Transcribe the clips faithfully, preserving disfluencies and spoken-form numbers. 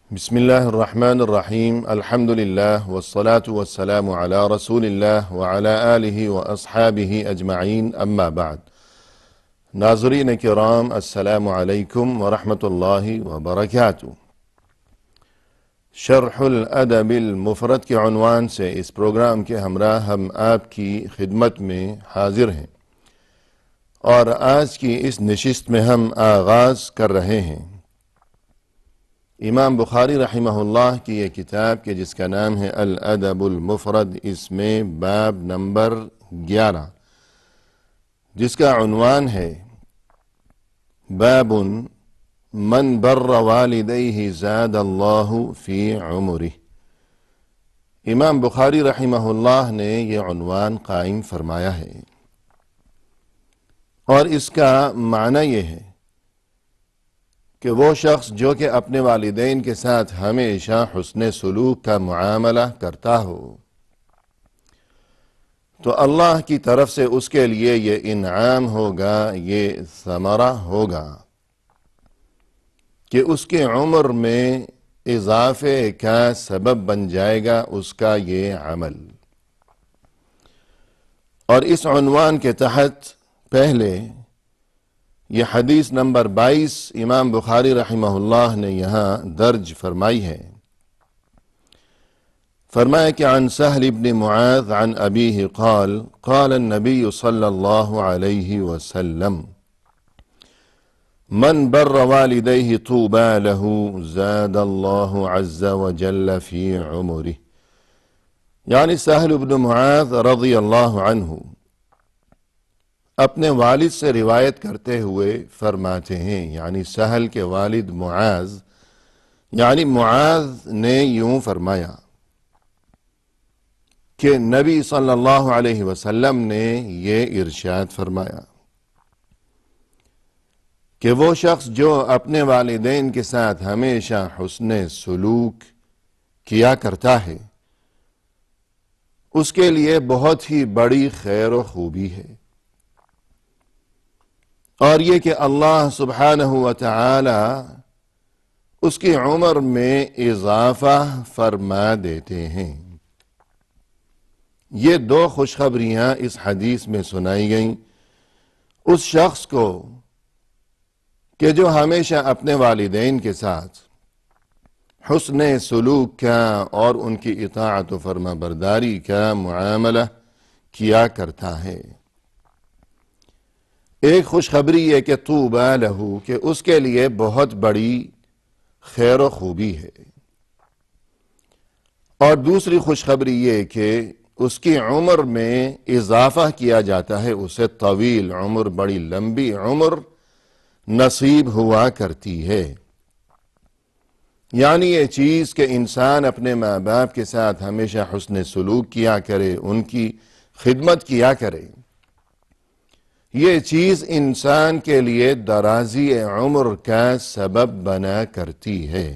بسم الله الرحمن الرحیم الحمد للہ والصلاة والسلام على رسول اللہ وعلى آلہ واصحابہ اجمعین اما بعد. ناظرین کرام، السلام علیکم ورحمۃ اللہ وبرکاتہ. شرح الادب المفرد کے عنوان سے اس پروگرام کے ہمراہ ہم آپ کی خدمت میں حاضر ہیں، اور آج کی اس نشست میں ہم آغاز کر رہے ہیں امام بخاری رحمہ اللہ کی یہ کتاب کہ جس کا نام ہے الادب المفرد. اس میں باب نمبر گیارہ، جس کا عنوان ہے باب من بر والدیہ زاد اللہ فی عمرہ. امام بخاری رحمہ اللہ نے یہ عنوان قائم فرمایا ہے، اور اس کا معنی یہ ہے کہ وہ شخص جو کہ اپنے والدین کے ساتھ ہمیشہ حسن سلوک کا معاملہ کرتا ہو، تو اللہ کی طرف سے اس کے لیے یہ انعام ہوگا، یہ ثمرہ ہوگا کہ اس کے عمر میں اضافے کا سبب بن جائے گا اس کا یہ عمل. اور اس عنوان کے تحت پہلے یہ حدیث نمبر بائیس امام بخاری رحمہ اللہ نے یہاں درج فرمائی ہے. فرمایا کہ عن سہل بن معاذ عن ابیہ قال قال النبی صلی اللہ علیہ وسلم من بر والدیہ طوبى له زاد اللہ عز وجل فی عمرہ. یعنی سہل بن معاذ رضی اللہ عنہ اپنے والد سے روایت کرتے ہوئے فرماتے ہیں، یعنی سہل کے والد معاذ، یعنی معاذ نے یوں فرمایا کہ نبی صلی اللہ علیہ وسلم نے یہ ارشاد فرمایا کہ وہ شخص جو اپنے والدین کے ساتھ ہمیشہ حسن سلوک کیا کرتا ہے، اس کے لیے بہت ہی بڑی خیر و خوبی ہے، اور یہ کہ اللہ سبحانہ و تعالی اس کی عمر میں اضافہ فرما دیتے ہیں. یہ دو خوشخبریاں اس حدیث میں سنائی گئیں اس شخص کو کہ جو ہمیشہ اپنے والدین کے ساتھ حسن سلوک کا اور ان کی اطاعت و فرما برداری کا معاملہ کیا کرتا ہے. ایک خوشخبری یہ کہ طوبیٰ لہو، کہ اس کے لیے بہت بڑی خیر و خوبی ہے، اور دوسری خوشخبری یہ کہ اس کی عمر میں اضافہ کیا جاتا ہے، اسے طویل عمر، بڑی لمبی عمر نصیب ہوا کرتی ہے. یعنی یہ چیز کہ انسان اپنے ماں باپ کے ساتھ ہمیشہ حسن سلوک کیا کرے، ان کی خدمت کیا کرے، یہ چیز انسان کے لیے درازی عمر کا سبب بنا کرتی ہے.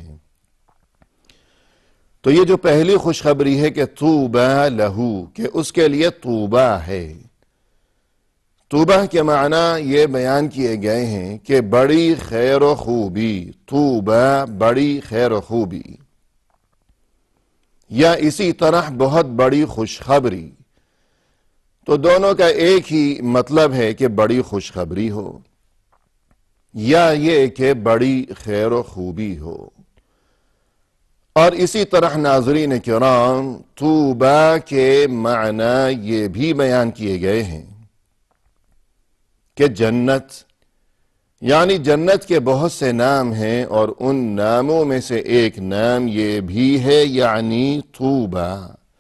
تو یہ جو پہلی خوشخبری ہے کہ طوبیٰ لہو، کہ اس کے لیے طوبیٰ ہے. طوبیٰ کے معنی یہ بیان کیے گئے ہیں کہ بڑی خیر و خوبی، طوبیٰ بڑی خیر و خوبی، یا اسی طرح بہت بڑی خوشخبری. تو دونوں کا ایک ہی مطلب ہے کہ بڑی خوشخبری ہو، یا یہ کہ بڑی خیر و خوبی ہو. اور اسی طرح ناظرین کرام، طوبیٰ کے معنی یہ بھی بیان کیے گئے ہیں کہ جنت، یعنی جنت کے بہت سے نام ہیں، اور ان ناموں میں سے ایک نام یہ بھی ہے، یعنی طوبیٰ،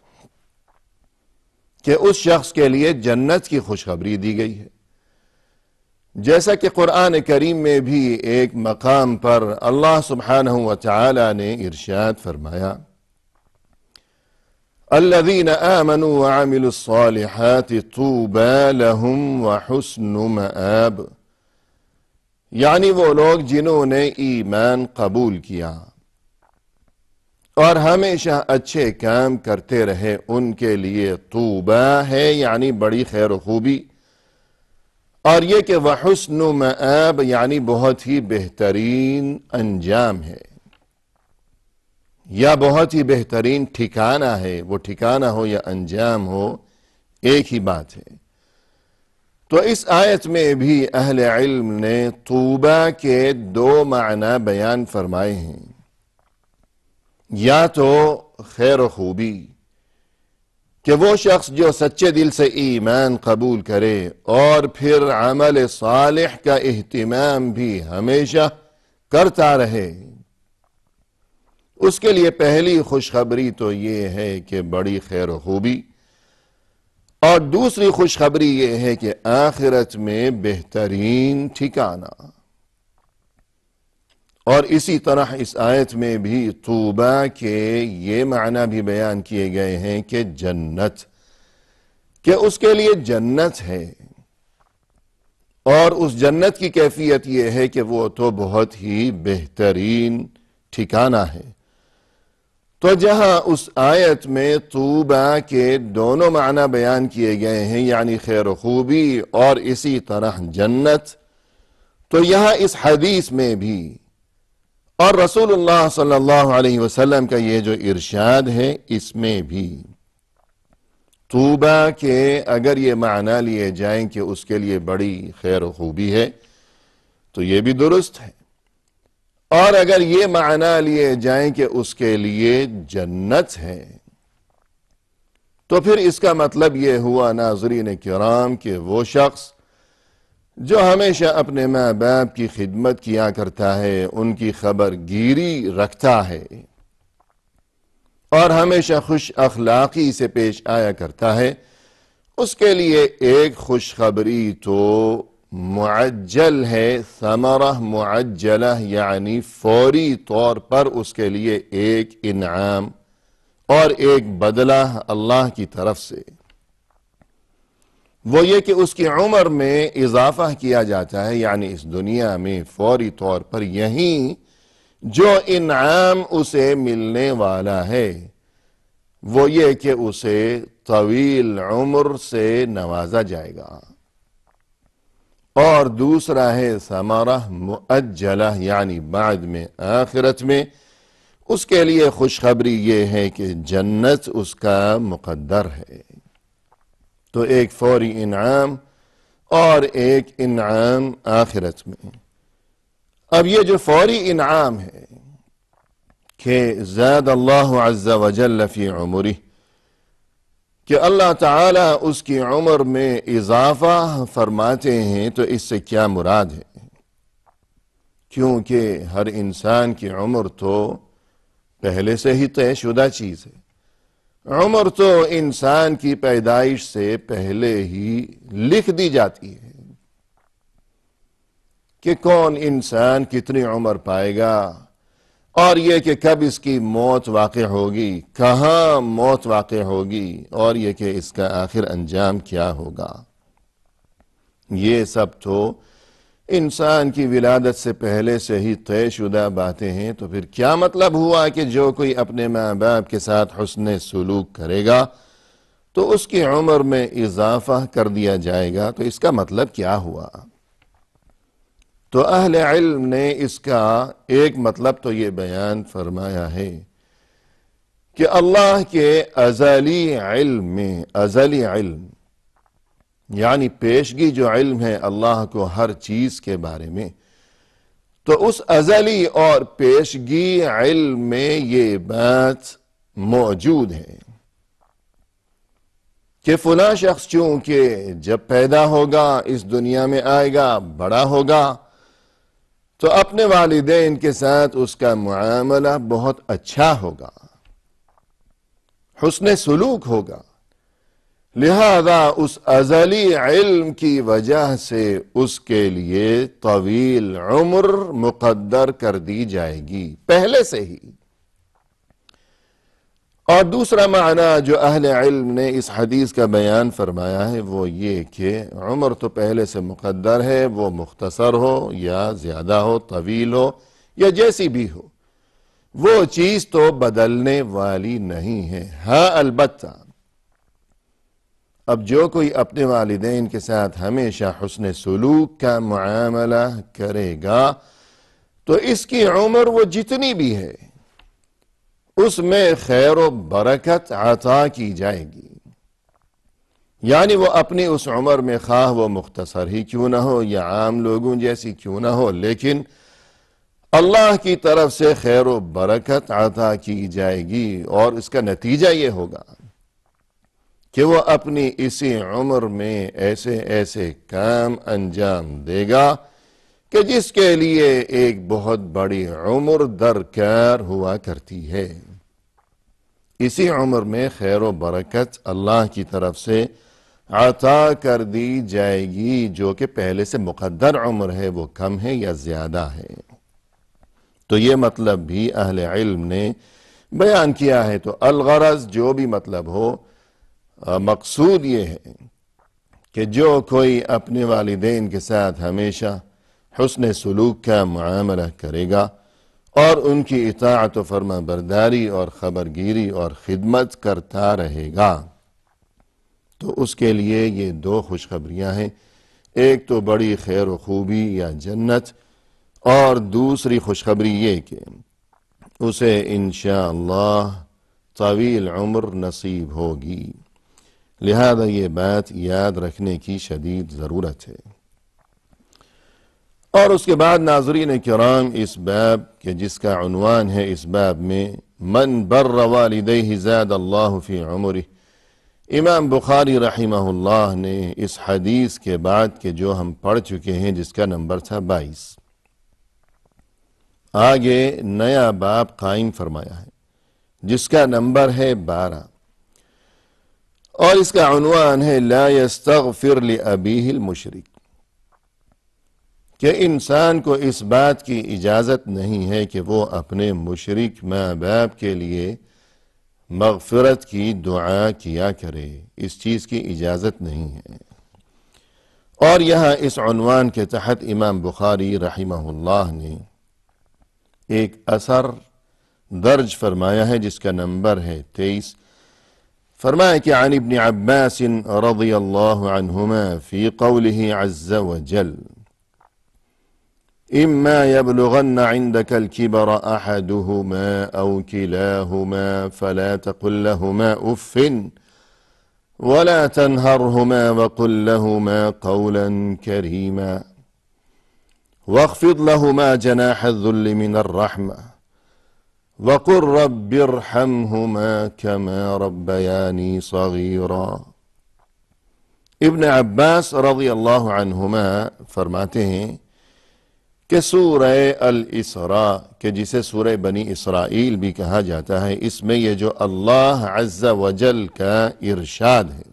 کہ اس شخص کے لیے جنت کی خوشخبری دی گئی ہے. جیسا کہ قرآن کریم میں بھی ایک مقام پر اللہ سبحانہ و تعالی نے ارشاد فرمایا الذین آمنوا وعملوا الصالحات طوبى لهم وحسن مآب. یعنی وہ لوگ جنہوں نے ایمان قبول کیا اور ہمیشہ اچھے کام کرتے رہے، ان کے لیے طوبیٰ ہے، یعنی بڑی خیر و خوبی. اور یہ کہ وحسن مآب، یعنی بہت ہی بہترین انجام ہے. یا بہت ہی بہترین ٹھکانہ ہے، وہ ٹھکانہ ہو یا انجام ہو ایک ہی بات ہے۔ تو اس آیت میں بھی اہل علم نے طوبیٰ کے دو معنی بیان فرمائے ہیں، یا تو خیر و خوبی کہ وہ شخص جو سچے دل سے ایمان قبول کرے اور پھر عمل صالح کا اہتمام بھی ہمیشہ کرتا رہے، اس کے لیے پہلی خوشخبری تو یہ ہے کہ بڑی خیر و خوبی، اور دوسری خوشخبری یہ ہے کہ آخرت میں بہترین ٹھکانہ۔ اور اسی طرح اس آیت میں بھی طوبیٰ کے یہ معنی بھی بیان کیے گئے ہیں کہ جنت، کہ اس کے لیے جنت ہے، اور اس جنت کی کیفیت یہ ہے کہ وہ تو بہت ہی بہترین ٹھکانہ ہے۔ تو جہاں اس آیت میں طوبیٰ کے دونوں معنی بیان کیے گئے ہیں، یعنی خیر و خوبی اور اسی طرح جنت، تو یہاں اس حدیث میں بھی اور رسول اللہ صلی اللہ علیہ وسلم کا یہ جو ارشاد ہے اس میں بھی طوبیٰ کے اگر یہ معنی لیے جائیں کہ اس کے لیے بڑی خیر و خوبی ہے تو یہ بھی درست ہے، اور اگر یہ معنی لیے جائیں کہ اس کے لیے جنت ہے تو پھر اس کا مطلب یہ ہوا ناظرین کرام کہ وہ شخص جو ہمیشہ اپنے ماں باپ کی خدمت کیا کرتا ہے، ان کی خبر گیری رکھتا ہے اور ہمیشہ خوش اخلاقی سے پیش آیا کرتا ہے، اس کے لیے ایک خوشخبری تو معجل ہے، ثمرہ معجلہ، یعنی فوری طور پر اس کے لیے ایک انعام اور ایک بدلہ اللہ کی طرف سے، وہ یہ کہ اس کی عمر میں اضافہ کیا جاتا ہے، یعنی اس دنیا میں فوری طور پر یہیں جو انعام اسے ملنے والا ہے وہ یہ کہ اسے طویل عمر سے نوازا جائے گا، اور دوسرا ہے ثمرہ مؤجلہ، یعنی بعد میں آخرت میں اس کے لیے خوشخبری یہ ہے کہ جنت اس کا مقدر ہے۔ تو ایک فوری انعام اور ایک انعام آخرت میں۔ اب یہ جو فوری انعام ہے کہ زاد اللہ عز وجل فی عمرہ، کہ اللہ تعالیٰ اس کی عمر میں اضافہ فرماتے ہیں، تو اس سے کیا مراد ہے؟ کیونکہ ہر انسان کی عمر تو پہلے سے ہی طے شدہ چیز ہے، عمر تو انسان کی پیدائش سے پہلے ہی لکھ دی جاتی ہے کہ کون انسان کتنی عمر پائے گا، اور یہ کہ کب اس کی موت واقع ہوگی، کہاں موت واقع ہوگی، اور یہ کہ اس کا آخر انجام کیا ہوگا۔ یہ سب تو انسان کی ولادت سے پہلے سے ہی طے شدہ باتیں ہیں، تو پھر کیا مطلب ہوا کہ جو کوئی اپنے ماں باپ کے ساتھ حسن سلوک کرے گا تو اس کی عمر میں اضافہ کر دیا جائے گا، تو اس کا مطلب کیا ہوا؟ تو اہل علم نے اس کا ایک مطلب تو یہ بیان فرمایا ہے کہ اللہ کے ازلی علم میں، ازلی علم یعنی پیشگی جو علم ہے اللہ کو ہر چیز کے بارے میں، تو اس ازلی اور پیشگی علم میں یہ بات موجود ہے کہ فلاں شخص چونکہ جب پیدا ہوگا، اس دنیا میں آئے گا، بڑا ہوگا، تو اپنے والدین کے ساتھ اس کا معاملہ بہت اچھا ہوگا، حسن سلوک ہوگا، لہذا اس ازلی علم کی وجہ سے اس کے لیے طویل عمر مقدر کر دی جائے گی پہلے سے ہی۔ اور دوسرا معنی جو اہل علم نے اس حدیث کا بیان فرمایا ہے وہ یہ کہ عمر تو پہلے سے مقدر ہے، وہ مختصر ہو یا زیادہ ہو، طویل ہو یا جیسی بھی ہو، وہ چیز تو بدلنے والی نہیں ہے۔ ہاں البتہ اب جو کوئی اپنے والدین کے ساتھ ہمیشہ حسن سلوک کا معاملہ کرے گا تو اس کی عمر وہ جتنی بھی ہے اس میں خیر و برکت عطا کی جائے گی. یعنی وہ اپنی اس عمر میں خواہ وہ مختصر ہی کیوں نہ ہو یا عام لوگوں جیسی کیوں نہ ہو، لیکن اللہ کی طرف سے خیر و برکت عطا کی جائے گی، اور اس کا نتیجہ یہ ہوگا کہ وہ اپنی اسی عمر میں ایسے ایسے کام انجام دے گا کہ جس کے لیے ایک بہت بڑی عمر درکار ہوا کرتی ہے. اسی عمر میں خیر و برکت اللہ کی طرف سے عطا کر دی جائے گی، جو کہ پہلے سے مقدر عمر ہے، وہ کم ہے یا زیادہ ہے. تو یہ مطلب بھی اہل علم نے بیان کیا ہے. تو الغرض جو بھی مطلب ہو، مقصود یہ ہے کہ جو کوئی اپنے والدین کے ساتھ ہمیشہ حسن سلوک کا معاملہ کرے گا اور ان کی اطاعت و فرما برداری اور خبرگیری اور خدمت کرتا رہے گا، تو اس کے لیے یہ دو خوشخبریاں ہیں. ایک تو بڑی خیر و خوبی یا جنت، اور دوسری خوشخبری یہ کہ اسے انشاءاللہ طویل عمر نصیب ہوگی. لہذا یہ بات یاد رکھنے کی شدید ضرورت ہے. اور اس کے بعد ناظرین کرام، اس باب کے جس کا عنوان ہے اس باب میں من بر والدیہ زاد اللہ فی عمرہ، امام بخاری رحمہ اللہ نے اس حدیث کے بعد کے جو ہم پڑھ چکے ہیں جس کا نمبر تھا بائیس، آگے نیا باب قائم فرمایا ہے جس کا نمبر ہے بارہ، اور اس کا عنوان ہے لا یستغفر لأبیہ المشرک، کہ انسان کو اس بات کی اجازت نہیں ہے کہ وہ اپنے مشرک ماں باپ کے لیے مغفرت کی دعا کیا کرے. اس چیز کی اجازت نہیں ہے. اور یہاں اس عنوان کے تحت امام بخاری رحمہ اللہ نے ایک اثر درج فرمایا ہے جس کا نمبر ہے تیئیس. فرمایا کہ عن ابن عباس رضی اللہ عنہما فی قوله عز وجل اما يبلغن عندك الكبر احدهما او كلاهما فلا تقل لهما اف ولا تنهرهما وقل لهما قولا كريما واخفض لهما جناح الذل من الرحمة وقل رب ارحمهما كما ربياني صغيرا. ابن عباس رضی اللہ عنہما فرماتے ہیں کہ سورہ الاسراء، کہ جسے سورہ بنی اسرائیل بھی کہا جاتا ہے، اس میں یہ جو اللہ عز وجل کا ارشاد ہے،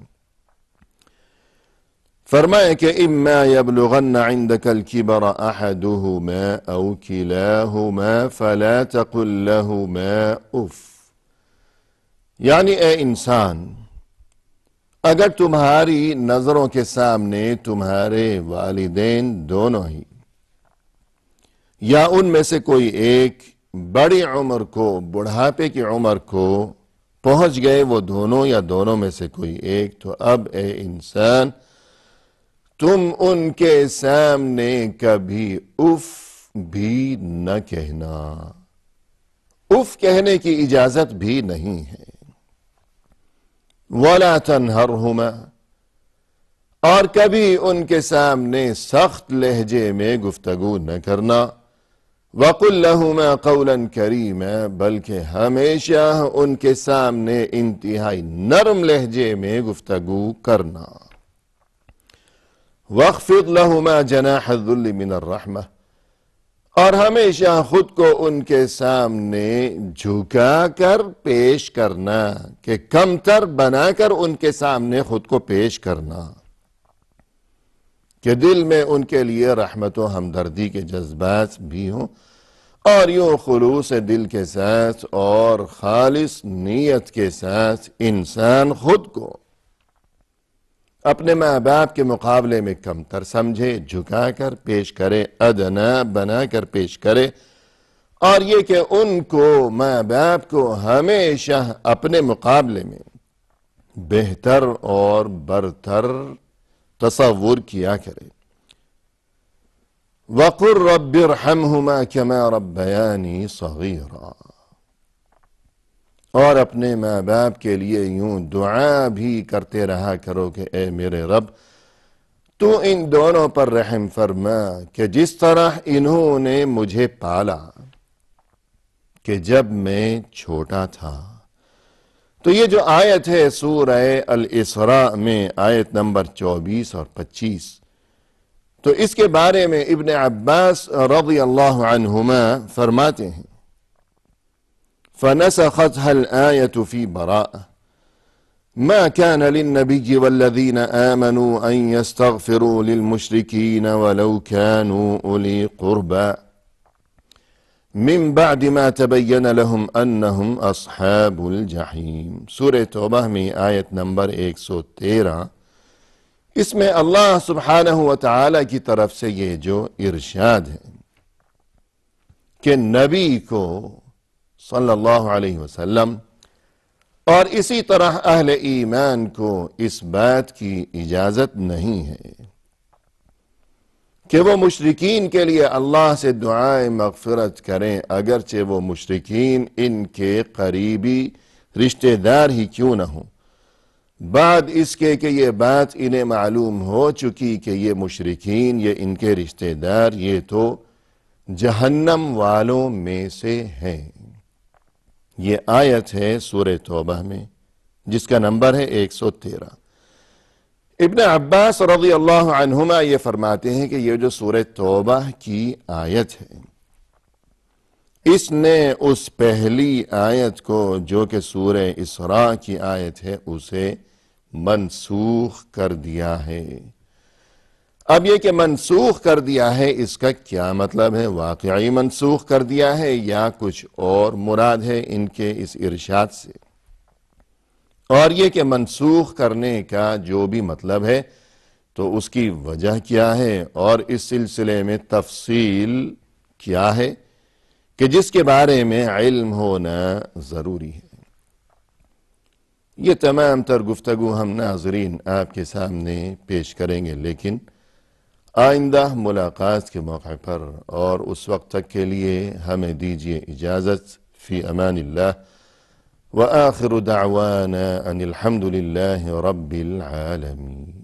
فرمائے کہ اما یبلغن عندك الكبر احدهما او كلاهما فلا تقل لهما اف. یعنی اے انسان، اگر تمہاری نظروں کے سامنے تمہارے والدین دونوں ہی یا ان میں سے کوئی ایک بڑی عمر کو، بڑھاپے کی عمر کو پہنچ گئے، وہ دونوں یا دونوں میں سے کوئی ایک، تو اب اے انسان تم ان کے سامنے کبھی اف بھی نہ کہنا. اف کہنے کی اجازت بھی نہیں ہے. وَلَا تَنْهَرْهُمَا، اور کبھی ان کے سامنے سخت لہجے میں گفتگو نہ کرنا. وَقُلْ لَهُمَا قَوْلًا كَرِيمًا، بلکہ ہمیشہ ان کے سامنے انتہائی نرم لہجے میں گفتگو کرنا. وَاخْفِضْ لَهُمَا جَنَاحَ الذُّلِّ مِنَ الرَّحْمَةِ، اور ہمیشہ خود کو ان کے سامنے جھکا کر پیش کرنا، کہ کمتر بنا کر ان کے سامنے خود کو پیش کرنا، کہ دل میں ان کے لیے رحمت و ہمدردی کے جذبات بھی ہوں، اور یوں خلوص دل کے ساتھ اور خالص نیت کے ساتھ انسان خود کو اپنے ماں باپ کے مقابلے میں کمتر سمجھے، جھکا کر پیش کرے، ادنا بنا کر پیش کرے، اور یہ کہ ان کو، ماں باپ کو ہمیشہ اپنے مقابلے میں بہتر اور برتر تصور کیا کرے. وَقُلْ رَبِّ ارْحَمْهُمَا كَمَا رَبَّيَانِي صَغِيرًا، اور اپنے ماں باپ کے لیے یوں دعا بھی کرتے رہا کرو کہ اے میرے رب تو ان دونوں پر رحم فرما کہ جس طرح انہوں نے مجھے پالا کہ جب میں چھوٹا تھا۔ تو یہ جو آیت ہے سورہ الاسراء میں آیت نمبر چوبیس اور پچیس، تو اس کے بارے میں ابن عباس رضی اللہ عنہما فرماتے ہیں فَنَسَخَتْهَا الْآيَةُ فِي بَرَاءَةٍ ما كان للنبي والذين آمنوا أن يستغفروا للمشركين ولو كانوا أولي قربى من بعد ما تبين لهم أنهم أصحاب الجحيم۔ سورہ توبہ میں آیت نمبر ایک سو تیرہ، اس میں اللہ سبحانہ وتعالی کی طرف سے یہ جو ارشاد ہے کہ نبی کو صلی اللہ علیہ وسلم اور اسی طرح اہل ایمان کو اس بات کی اجازت نہیں ہے کہ وہ مشرکین کے لیے اللہ سے دعائیں مغفرت کریں، اگرچہ وہ مشرکین ان کے قریبی رشتہ دار ہی کیوں نہ ہوں، بعد اس کے کہ یہ بات انہیں معلوم ہو چکی کہ یہ مشرکین، یہ ان کے رشتہ دار، یہ تو جہنم والوں میں سے ہیں۔ یہ آیت ہے سورہ توبہ میں جس کا نمبر ہے ایک سو تیرہ۔ ابن عباس رضی اللہ عنہما یہ فرماتے ہیں کہ یہ جو سورہ توبہ کی آیت ہے، اس نے اس پہلی آیت کو جو کہ سورہ اسراء کی آیت ہے اسے منسوخ کر دیا ہے۔ اب یہ کہ منسوخ کر دیا ہے، اس کا کیا مطلب ہے؟ واقعی منسوخ کر دیا ہے یا کچھ اور مراد ہے ان کے اس ارشاد سے؟ اور یہ کہ منسوخ کرنے کا جو بھی مطلب ہے تو اس کی وجہ کیا ہے اور اس سلسلے میں تفصیل کیا ہے کہ جس کے بارے میں علم ہونا ضروری ہے۔ یہ تمام تر گفتگو ہم ناظرین آپ کے سامنے پیش کریں گے، لیکن آئندہ ملاقات کے موقع پر، اور اس وقت تک کے لیے ہمیں دیجیے اجازت۔ فی امان اللہ، وآخر دعوانا ان الحمد للہ رب العالمین۔